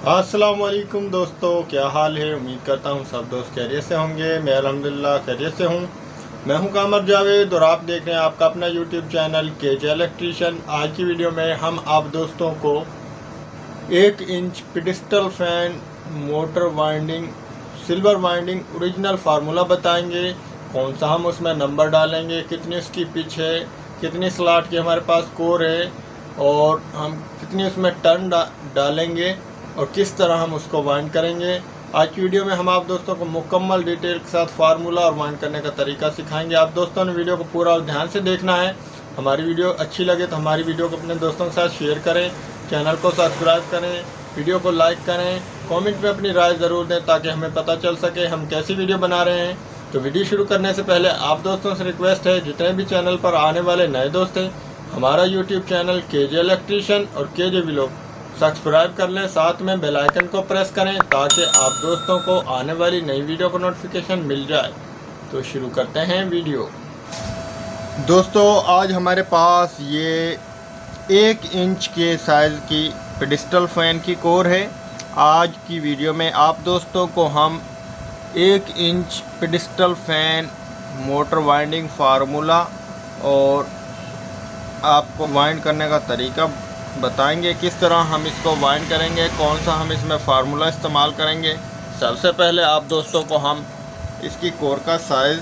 अस्सलाम वालेकुम दोस्तों, क्या हाल है। उम्मीद करता हूँ सब दोस्त खैरियत से होंगे। मैं अल्हम्दुलिल्लाह खैरियत से हूँ। मैं हूँ कामर जावेद और आप देख रहे हैं आपका अपना यूट्यूब चैनल केजे इलेक्ट्रीशियन। आज की वीडियो में हम आप दोस्तों को 1 inch pedestal fan motor winding silver winding original formula बताएंगे। कौन सा हम उसमें नंबर डालेंगे, कितनी उसकी पिच है, कितनी स्लॉट की हमारे पास कोर है और हम कितनी उसमें टर्न डालेंगे और किस तरह हम उसको वाइंड करेंगे। आज की वीडियो में हम आप दोस्तों को मुकम्मल डिटेल के साथ फार्मूला और वाइंड करने का तरीका सिखाएंगे। आप दोस्तों ने वीडियो को पूरा ध्यान से देखना है। हमारी वीडियो अच्छी लगे तो हमारी वीडियो को अपने दोस्तों के साथ शेयर करें, चैनल को सब्सक्राइब करें, वीडियो को लाइक करें, कमेंट में अपनी राय ज़रूर दें ताकि हमें पता चल सके हम कैसी वीडियो बना रहे हैं। तो वीडियो शुरू करने से पहले आप दोस्तों से रिक्वेस्ट है, जितने भी चैनल पर आने वाले नए दोस्त हैं, हमारा यूट्यूब चैनल केजे इलेक्ट्रीशियन और केजे व्लॉग सब्सक्राइब कर लें, साथ में बेल आइकन को प्रेस करें ताकि आप दोस्तों को आने वाली नई वीडियो का नोटिफिकेशन मिल जाए। तो शुरू करते हैं वीडियो। दोस्तों आज हमारे पास ये 1 इंच के साइज़ की पेडिस्टल फैन की कोर है। आज की वीडियो में आप दोस्तों को हम 1 inch pedestal fan motor winding formula और आपको वाइंड करने का तरीका बताएंगे, किस तरह हम इसको वाइंड करेंगे, कौन सा हम इसमें फार्मूला इस्तेमाल करेंगे। सबसे पहले आप दोस्तों को हम इसकी कोर का साइज़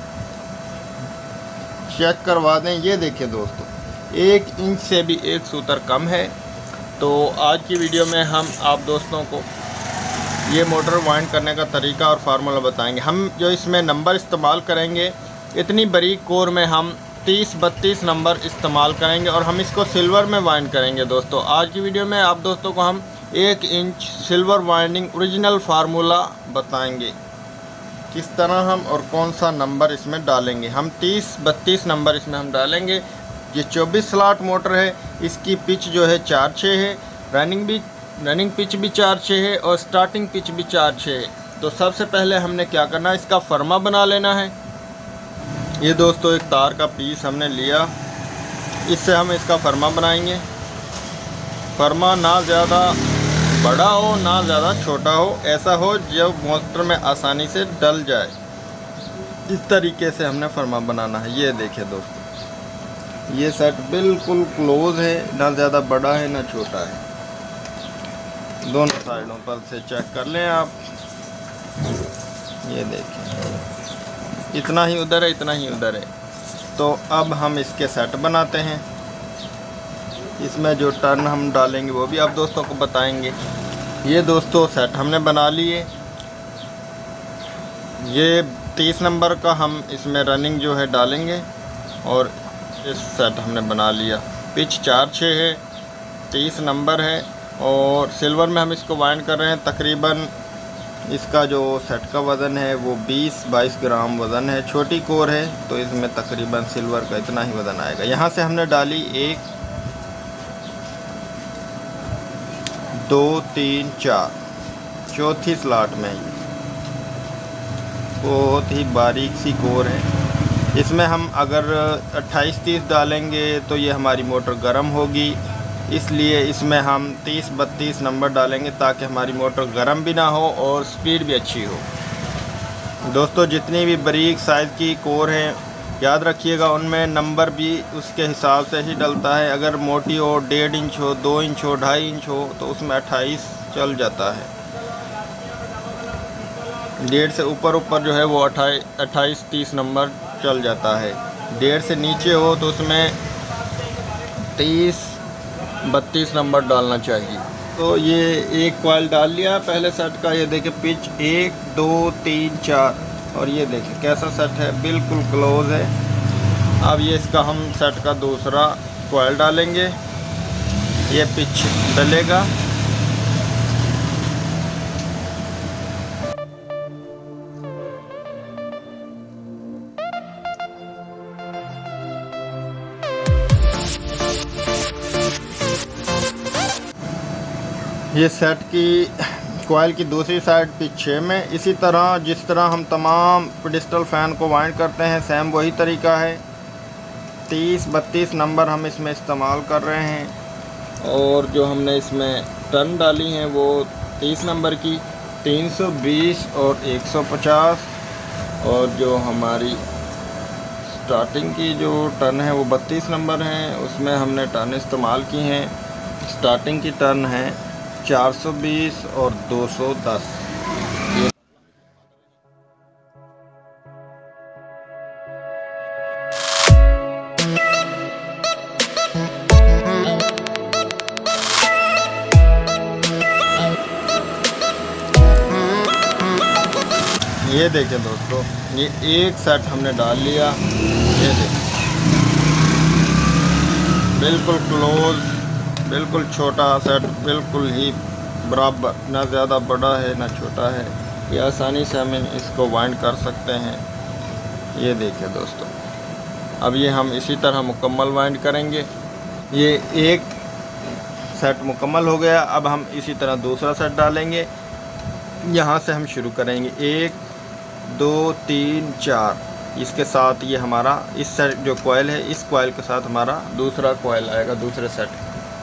चेक करवा दें। ये देखिए दोस्तों, 1 इंच से भी 1 सूतर कम है। तो आज की वीडियो में हम आप दोस्तों को ये मोटर वाइंड करने का तरीका और फार्मूला बताएंगे। हम जो इसमें नंबर इस्तेमाल करेंगे, इतनी बारीक कोर में हम 30-32 नंबर इस्तेमाल करेंगे और हम इसको सिल्वर में वाइंड करेंगे। दोस्तों आज की वीडियो में आप दोस्तों को हम 1 inch silver winding original formula बताएंगे, किस तरह हम और कौन सा नंबर इसमें डालेंगे। हम 30-32 नंबर इसमें हम डालेंगे। ये 24 स्लॉट मोटर है, इसकी पिच जो है 4-6 है, रनिंग पिच भी 4-6 है और स्टार्टिंग पिच भी 4-6 है। तो सबसे पहले हमने क्या करना है, इसका फर्मा बना लेना है। ये दोस्तों एक तार का पीस हमने लिया, इससे हम इसका फर्मा बनाएंगे। फर्मा ना ज़्यादा बड़ा हो ना ज़्यादा छोटा हो, ऐसा हो जो मोटर में आसानी से डल जाए। इस तरीके से हमने फर्मा बनाना है। ये देखिए दोस्तों, ये सेट बिल्कुल क्लोज है, ना ज़्यादा बड़ा है ना छोटा है। दोनों साइडों पर से चेक कर लें आप। ये देखिए, इतना ही उधर है, इतना ही उधर है। तो अब हम इसके सेट बनाते हैं। इसमें जो टर्न हम डालेंगे वो भी आप दोस्तों को बताएंगे। ये दोस्तों सेट हमने बना लिए। ये 30 नंबर का हम इसमें रनिंग जो है डालेंगे और इस सेट हमने बना लिया। पिच 4-6 है, 30 नंबर है और सिल्वर में हम इसको वाइंड कर रहे हैं। तकरीबन इसका जो सेट का वज़न है वो 20-22 ग्राम वज़न है। छोटी कोर है तो इसमें तकरीबन सिल्वर का इतना ही वज़न आएगा। यहाँ से हमने डाली 1 2 3 4 चौथी स्लॉट में। बहुत ही बारीक सी कोर है। इसमें हम अगर 28-30 डालेंगे तो ये हमारी मोटर गर्म होगी, इसलिए इसमें हम 30-32 नंबर डालेंगे ताकि हमारी मोटर गर्म भी ना हो और स्पीड भी अच्छी हो। दोस्तों जितनी भी बारीक साइज़ की कोर हैं, याद रखिएगा उनमें नंबर भी उसके हिसाब से ही डलता है। अगर मोटी हो, 1.5 इंच हो, 2 इंच हो, 2.5 इंच हो तो उसमें 28 चल जाता है। 1.5 से ऊपर जो है वो 28-30 नंबर चल जाता है। 1.5 से नीचे हो तो उसमें 30-32 नंबर डालना चाहिए। तो ये एक कॉइल डाल लिया पहले सेट का। ये देखिए पिच 1 2 3 4 और ये देखिए कैसा सेट है, बिल्कुल क्लोज है। अब ये इसका हम सेट का दूसरा कॉइल डालेंगे। ये पिच डलेगा। ये सेट की कॉइल की दूसरी साइड पिच 6 में। इसी तरह जिस तरह हम तमाम पेडिस्टल फ़ैन को वाइंड करते हैं, सेम वही तरीका है। 30-32 नंबर हम इसमें इस्तेमाल कर रहे हैं और जो हमने इसमें टर्न डाली हैं वो 32 नंबर की, 320 और 150। और जो हमारी स्टार्टिंग की जो टर्न है वो 32 नंबर है, उसमें हमने टर्न इस्तेमाल की हैं। स्टार्टिंग की टर्न है 420 और 210। ये देखें दोस्तों, ये एक सेट हमने डाल लिया। ये देखें, बिल्कुल क्लोज, बिल्कुल छोटा सेट, बिल्कुल ही बराबर, ना ज़्यादा बड़ा है ना छोटा है। ये आसानी से हम इसको वाइंड कर सकते हैं। ये देखें दोस्तों, अब ये हम इसी तरह मुकम्मल वाइंड करेंगे। ये एक सेट मुकम्मल हो गया। अब हम इसी तरह दूसरा सेट डालेंगे। यहाँ से हम शुरू करेंगे 1 2 3 4। इसके साथ ये हमारा इस सेट जो कॉइल है, इस कॉइल के साथ हमारा दूसरा कॉइल आएगा दूसरे सेट।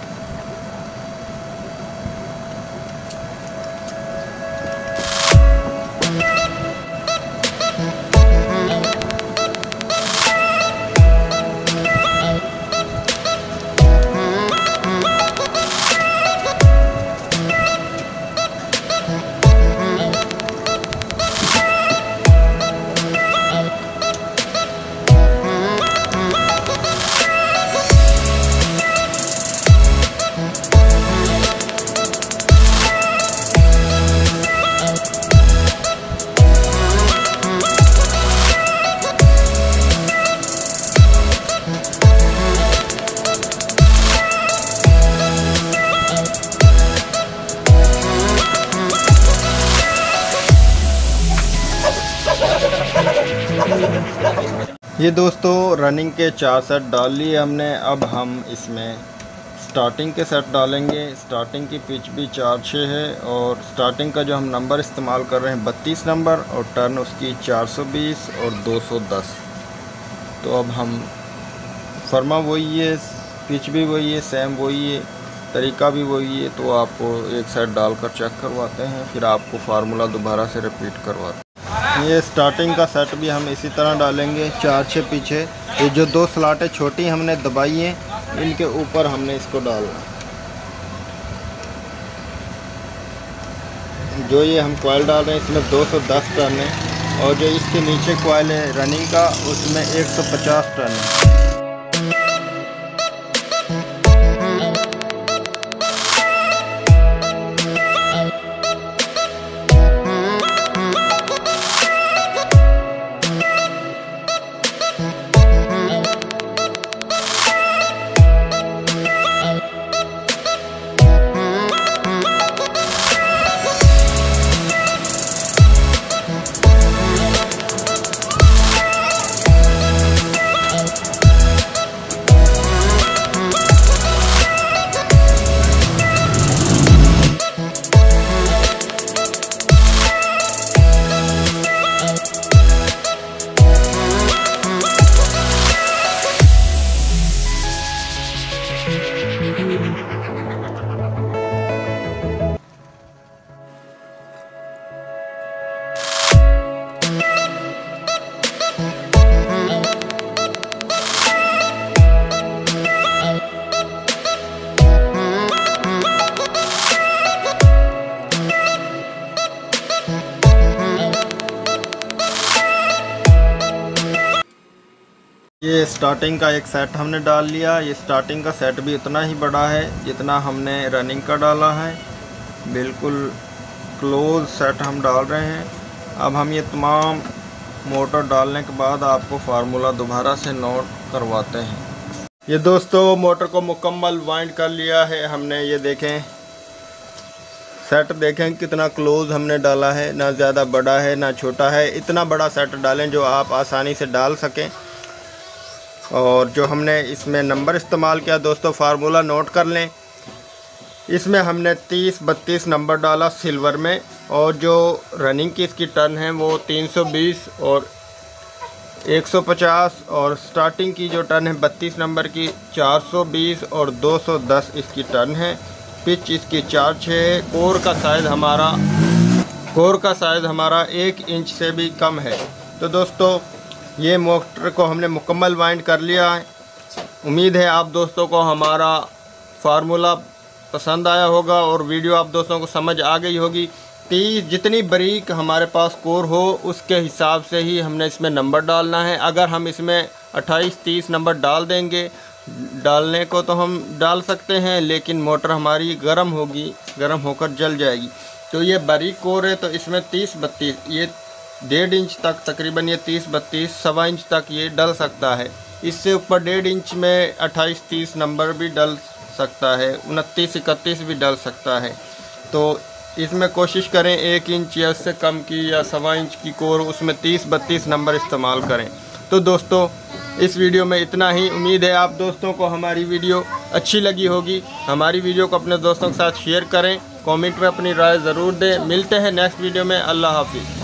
ये दोस्तों रनिंग के 4 सेट डाल लिए हमने। अब हम इसमें स्टार्टिंग के सेट डालेंगे। स्टार्टिंग की पिच भी 4-6 है और स्टार्टिंग का जो हम नंबर इस्तेमाल कर रहे हैं 32 नंबर और टर्न उसकी 420 और 210। तो अब हम फर्मा वही है, पिच भी वही है, सेम वही है, तरीका भी वही है। तो आपको एक सेट डालकर चेक करवाते हैं, फिर आपको फार्मूला दोबारा से रिपीट करवाते हैं। ये स्टार्टिंग का सेट भी हम इसी तरह डालेंगे 4-6 पीछे। ये जो 2 स्लाटें छोटी हमने दबाई हैं, इनके ऊपर हमने इसको डालना। जो ये हम कॉइल डाल रहे हैं इसमें 210 टन है और जो इसके नीचे कॉइल है रनिंग का उसमें 150 टन है। ये स्टार्टिंग का एक सेट हमने डाल लिया। ये स्टार्टिंग का सेट भी उतना ही बड़ा है जितना हमने रनिंग का डाला है। बिल्कुल क्लोज सेट हम डाल रहे हैं। अब हम ये तमाम मोटर डालने के बाद आपको फार्मूला दोबारा से नोट करवाते हैं। ये दोस्तों मोटर को मुकम्मल वाइंड कर लिया है हमने। ये देखें सेट, देखें कितना क्लोज हमने डाला है, ना ज़्यादा बड़ा है ना छोटा है। इतना बड़ा सेट डालें जो आप आसानी से डाल सकें। और जो हमने इसमें नंबर इस्तेमाल किया दोस्तों, फार्मूला नोट कर लें। इसमें हमने 30-32 नंबर डाला सिल्वर में और जो रनिंग की इसकी टर्न है वो 320 और 150 और स्टार्टिंग की जो टर्न है 32 नंबर की 420 और 210 इसकी टर्न है। पिच इसकी 4/6 है। कोर का साइज़ हमारा 1 इंच से भी कम है। तो दोस्तों ये मोटर को हमने मुकम्मल वाइंड कर लिया है। उम्मीद है आप दोस्तों को हमारा फार्मूला पसंद आया होगा और वीडियो आप दोस्तों को समझ आ गई होगी। 30 जितनी बारीक हमारे पास कोर हो उसके हिसाब से ही हमने इसमें नंबर डालना है। अगर हम इसमें 28-30 नंबर डाल देंगे, डालने को तो हम डाल सकते हैं, लेकिन मोटर हमारी गर्म होगी, गर्म होकर जल जाएगी। तो ये बारीक कोर है तो इसमें 30-32 ये 1.5 इंच तक तकरीबन ये 30-32 सवा इंच तक ये डल सकता है। इससे ऊपर 1.5 इंच में 28-30 नंबर भी डल सकता है, 29-31 भी डल सकता है। तो इसमें कोशिश करें 1 इंच या उससे कम की या सवा इंच की कोर, उसमें 30-32 नंबर इस्तेमाल करें। तो दोस्तों इस वीडियो में इतना ही। उम्मीद है आप दोस्तों को हमारी वीडियो अच्छी लगी होगी। हमारी वीडियो को अपने दोस्तों के साथ शेयर करें, कमेंट में अपनी राय ज़रूर दें। मिलते हैं नेक्स्ट वीडियो में। अल्लाह हाफिज़।